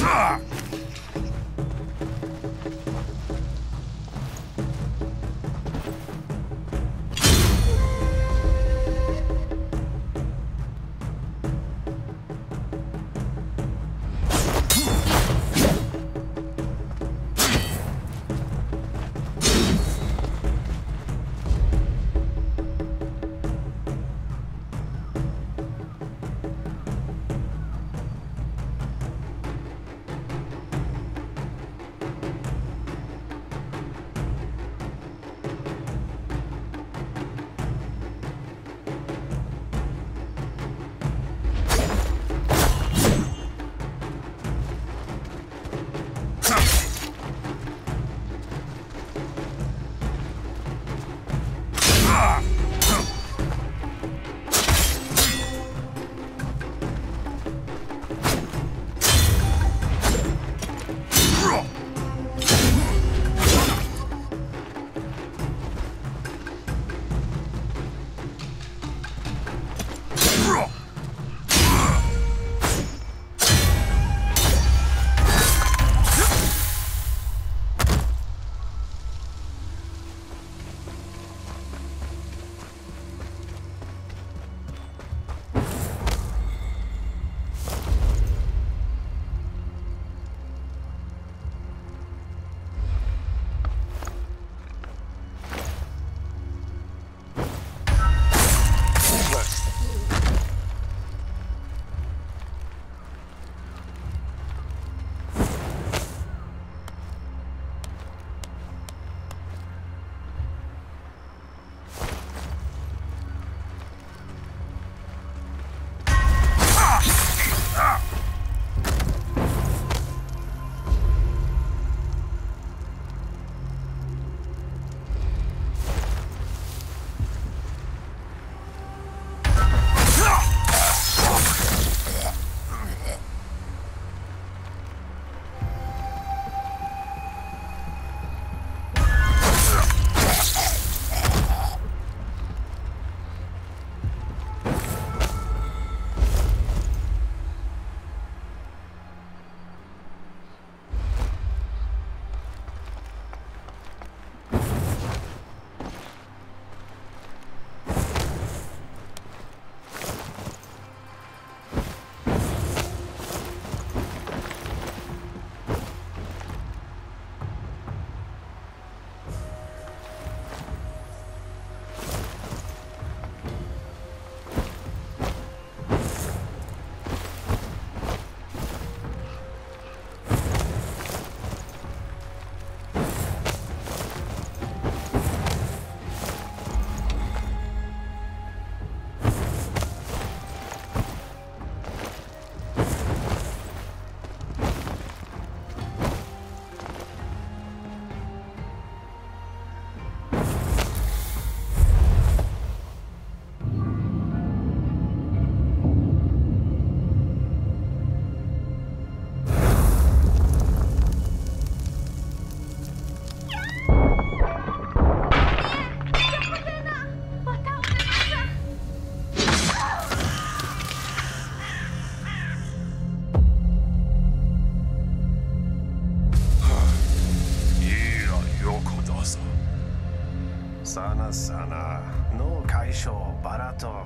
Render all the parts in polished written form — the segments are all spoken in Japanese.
sana sanaの解消バラと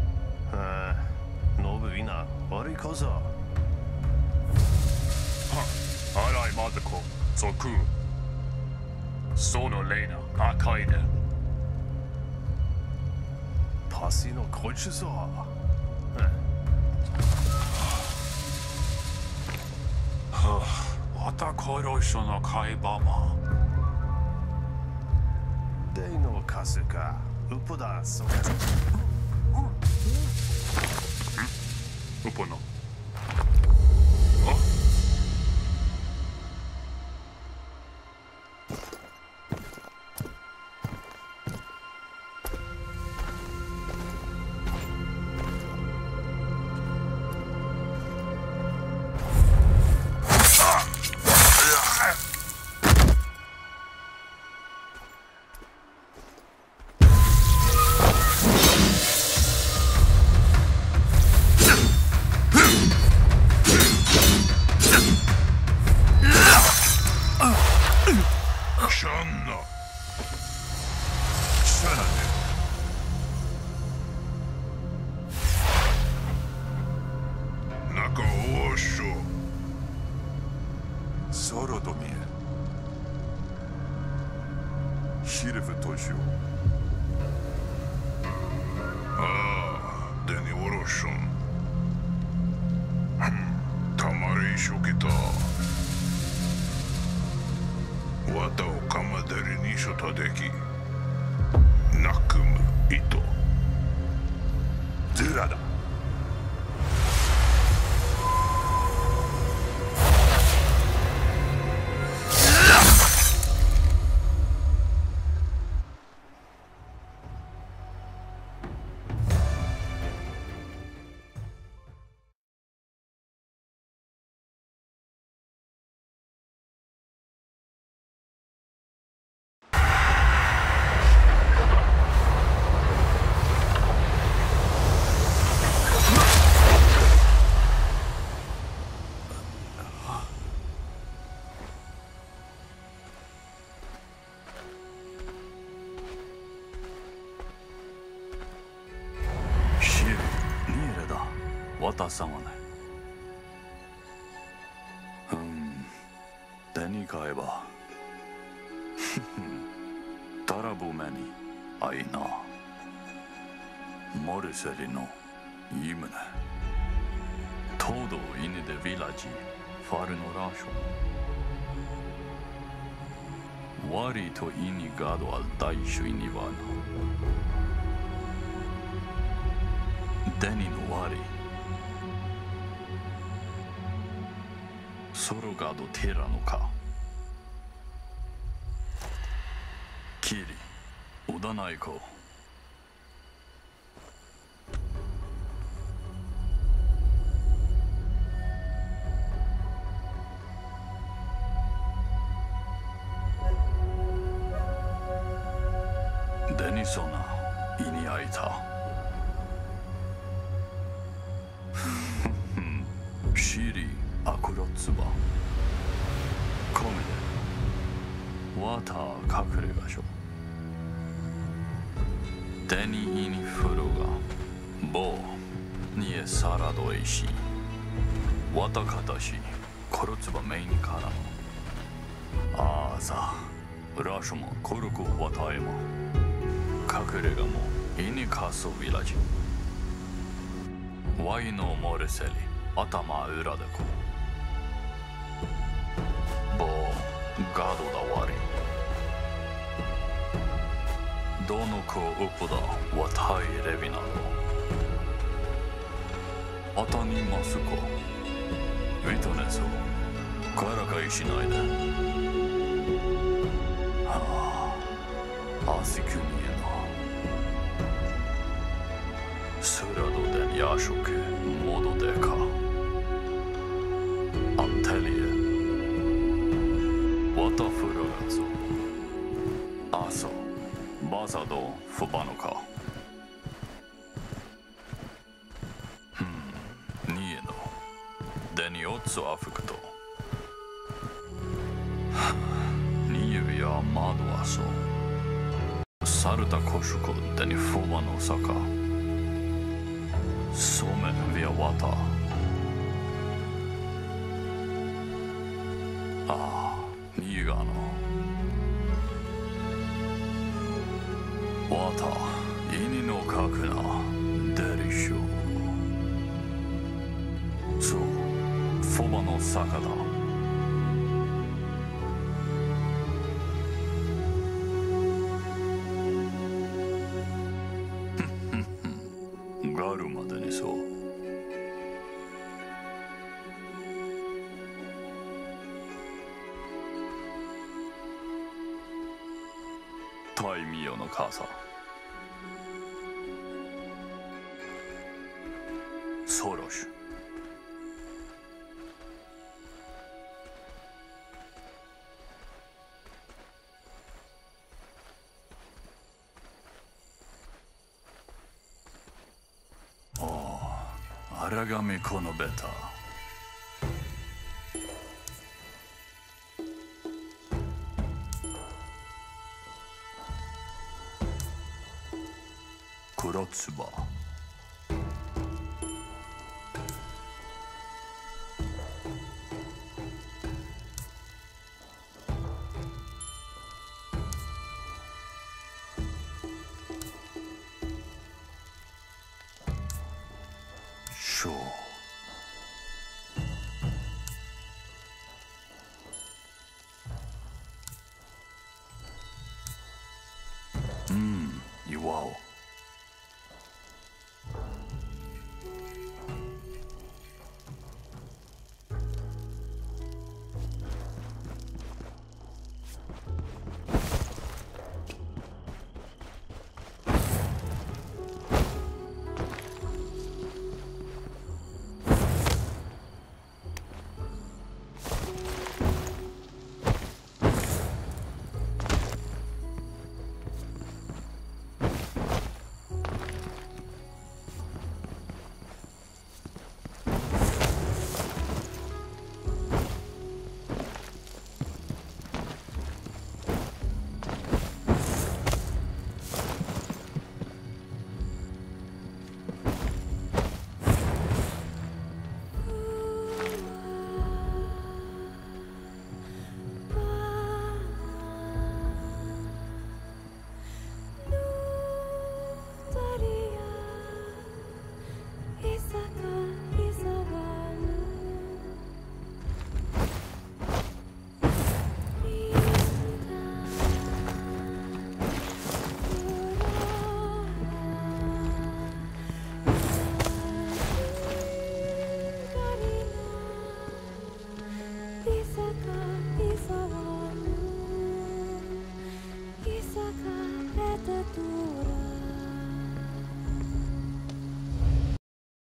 ノブウィナ悪いこそ洗いまずこそくそのレイナ赤いでパシのこいつさまた殺しの会話もデイのカスかウポだそうウポのソロドミエシルフトシオデニオロションたまりしょけたわたをかまでりにしょたできなくむ糸ズラだ渡さまね。手に買えばタラブメに会いなモルセリのイムネトードイネデヴィラジファルノラショワリとイニガドアル大衆イニバーナデニのワリソロガドテラノかキリオダナイコデニソナイニアイタシリアクロツバコメデワター隠れがしょデニイニフルガボーニエサラドエシワタカタシコロツバメイニからのあーさラショモコルクワタエマ隠れがもイニカソビラジワイノモレセリ頭裏でこボーガードだわりどの子ウプだわたいレビナのあたにますこウィトネスをからかいしないではあアシクニエのスラドでヤショケモドデカアンテリエワタフルガツアソバサドフバノカニエノデニオツアフクトニユヤマドアソサルタコシュコデニフバノサカソメビアワタああニユガノワタイニのかくなデリショそうフォバの坂だガルまでにそうタイミヨの母さんソロシュアラガミこのベタクロツバ Isaka eta turun